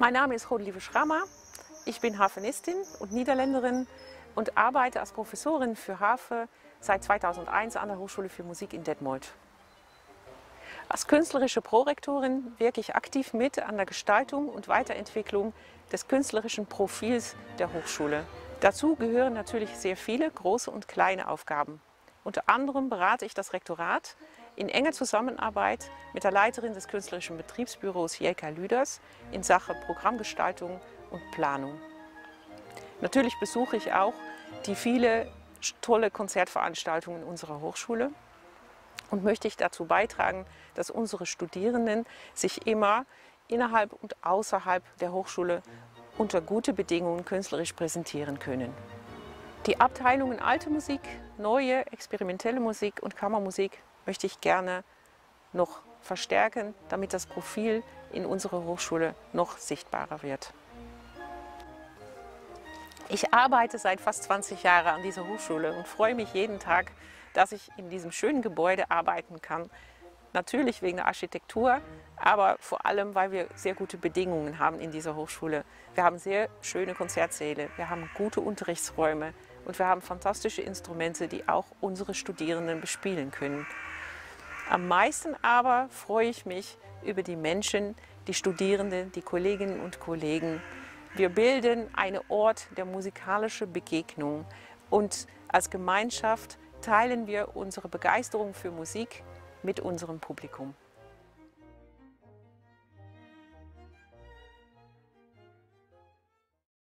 Mein Name ist Rodelieve Schramma. Ich bin Harfenistin und Niederländerin und arbeite als Professorin für Harfe seit 2001 an der Hochschule für Musik in Detmold. Als künstlerische Prorektorin wirke ich aktiv mit an der Gestaltung und Weiterentwicklung des künstlerischen Profils der Hochschule. Dazu gehören natürlich sehr viele große und kleine Aufgaben. Unter anderem berate ich das Rektorat in enger Zusammenarbeit mit der Leiterin des künstlerischen Betriebsbüros Jelka Lüders in Sachen Programmgestaltung und Planung. Natürlich besuche ich auch die viele tolle Konzertveranstaltungen unserer Hochschule und möchte ich dazu beitragen, dass unsere Studierenden sich immer innerhalb und außerhalb der Hochschule unter gute Bedingungen künstlerisch präsentieren können. Die Abteilungen Alte Musik, Neue, experimentelle Musik und Kammermusik möchte ich gerne noch verstärken, damit das Profil in unserer Hochschule noch sichtbarer wird. Ich arbeite seit fast 20 Jahren an dieser Hochschule und freue mich jeden Tag, dass ich in diesem schönen Gebäude arbeiten kann. Natürlich wegen der Architektur, aber vor allem, weil wir sehr gute Bedingungen haben in dieser Hochschule. Wir haben sehr schöne Konzertsäle, wir haben gute Unterrichtsräume und wir haben fantastische Instrumente, die auch unsere Studierenden bespielen können. Am meisten aber freue ich mich über die Menschen, die Studierenden, die Kolleginnen und Kollegen. Wir bilden einen Ort der musikalischen Begegnung und als Gemeinschaft teilen wir unsere Begeisterung für Musik mit unserem Publikum.